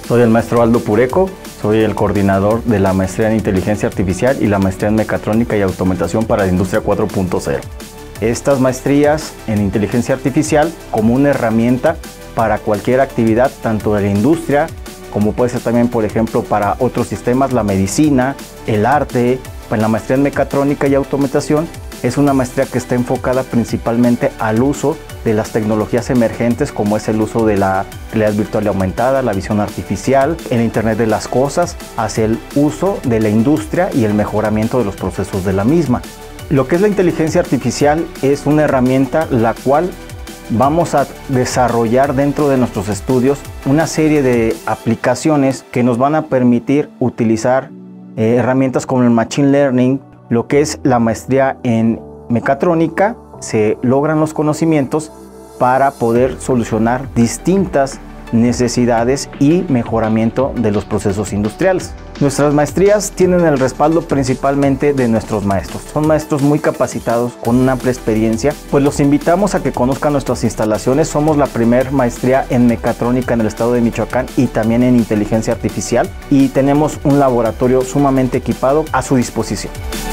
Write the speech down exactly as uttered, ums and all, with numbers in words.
Soy el maestro Aldo Pureco, soy el coordinador de la maestría en Inteligencia Artificial y la maestría en Mecatrónica y Automatización para la Industria cuatro punto cero. Estas maestrías en Inteligencia Artificial como una herramienta para cualquier actividad, tanto de la industria, como puede ser también, por ejemplo, para otros sistemas, la medicina, el arte. En la maestría en Mecatrónica y Automatización es una maestría que está enfocada principalmente al uso de las tecnologías emergentes, como es el uso de la realidad virtual y aumentada, la visión artificial, el Internet de las cosas, hacia el uso de la industria y el mejoramiento de los procesos de la misma. Lo que es la inteligencia artificial es una herramienta la cual vamos a desarrollar dentro de nuestros estudios una serie de aplicaciones que nos van a permitir utilizar eh, herramientas como el Machine Learning. Lo que es la maestría en Mecatrónica, se logran los conocimientos para poder solucionar distintas necesidades y mejoramiento de los procesos industriales. Nuestras maestrías tienen el respaldo principalmente de nuestros maestros. Son maestros muy capacitados con una amplia experiencia, pues los invitamos a que conozcan nuestras instalaciones. Somos la primer maestría en Mecatrónica en el estado de Michoacán y también en Inteligencia Artificial, y tenemos un laboratorio sumamente equipado a su disposición.